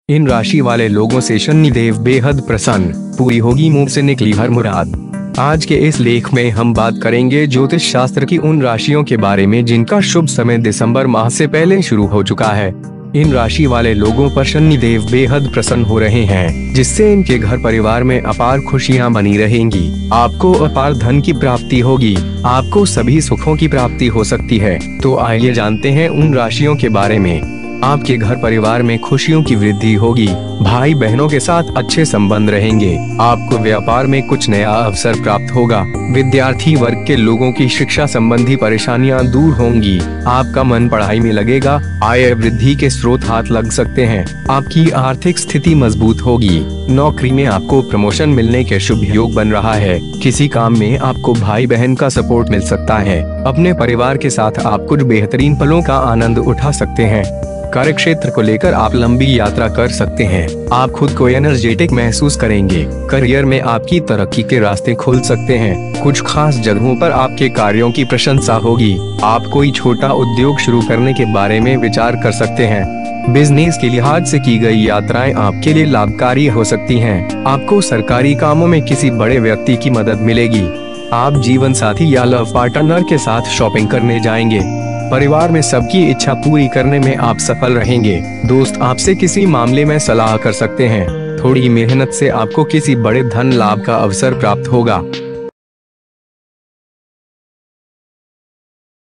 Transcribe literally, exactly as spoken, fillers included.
इन राशि वाले लोगों से शनिदेव बेहद प्रसन्न, पूरी होगी मुंह से निकली हर मुराद। आज के इस लेख में हम बात करेंगे ज्योतिष शास्त्र की उन राशियों के बारे में जिनका शुभ समय दिसंबर माह से पहले शुरू हो चुका है। इन राशि वाले लोगों पर शनिदेव बेहद प्रसन्न हो रहे हैं, जिससे इनके घर परिवार में अपार खुशियां बनी रहेंगी। आपको अपार धन की प्राप्ति होगी, आपको सभी सुखों की प्राप्ति हो सकती है। तो आइए जानते हैं उन राशियों के बारे में। आपके घर परिवार में खुशियों की वृद्धि होगी, भाई बहनों के साथ अच्छे संबंध रहेंगे, आपको व्यापार में कुछ नया अवसर प्राप्त होगा। विद्यार्थी वर्ग के लोगों की शिक्षा संबंधी परेशानियां दूर होंगी, आपका मन पढ़ाई में लगेगा, आय वृद्धि के स्रोत हाथ लग सकते हैं, आपकी आर्थिक स्थिति मजबूत होगी। नौकरी में आपको प्रमोशन मिलने के शुभ योग बन रहा है, किसी काम में आपको भाई बहन का सपोर्ट मिल सकता है। अपने परिवार के साथ आप कुछ बेहतरीन पलों का आनंद उठा सकते हैं। कार्य क्षेत्र को लेकर आप लंबी यात्रा कर सकते हैं, आप खुद को एनर्जेटिक महसूस करेंगे। करियर में आपकी तरक्की के रास्ते खुल सकते हैं, कुछ खास जगहों पर आपके कार्यों की प्रशंसा होगी। आप कोई छोटा उद्योग शुरू करने के बारे में विचार कर सकते हैं। बिजनेस के लिहाज से की गई यात्राएं आपके लिए लाभकारी हो सकती हैं। आपको सरकारी कामों में किसी बड़े व्यक्ति की मदद मिलेगी। आप जीवन साथी या लव पार्टनर के साथ शॉपिंग करने जाएंगे। परिवार में सबकी इच्छा पूरी करने में आप सफल रहेंगे। दोस्त आपसे किसी मामले में सलाह कर सकते हैं। थोड़ी मेहनत से आपको किसी बड़े धन लाभ का अवसर प्राप्त होगा।